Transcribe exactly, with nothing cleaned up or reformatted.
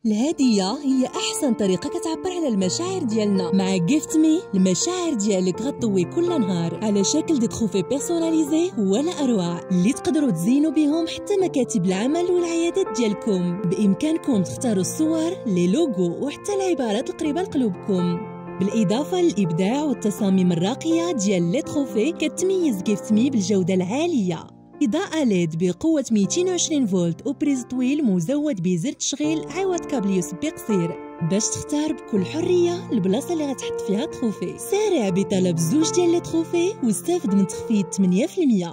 الهدية هي أحسن طريقة كتعبر على المشاعر ديالنا. مع جيفتمي المشاعر ديالك غتضوي كل نهار على شكل دي تخوفي بيرسوناليزي ولا أروع اللي تقدروا تزينوا بهم حتى مكاتب العمل والعيادات ديالكم. بإمكانكم تختاروا الصور، لي لوغو وحتى العبارات القريبة لقلوبكم. بالإضافة للإبداع والتصاميم الراقية ديال لي تروفي كتميز جيفتمي بالجودة العالية. إضاءة ليد بقوة مئتين وعشرين فولت وبريز طويل مزود بزر تشغيل عوض كابل يو اس بي قصير باش تختار بكل حرية البلاصة اللي غتحط فيها تروفي. سارع بطلب زوج ديال لي تروفي واستافد من تخفيض ثمانية بالمئة.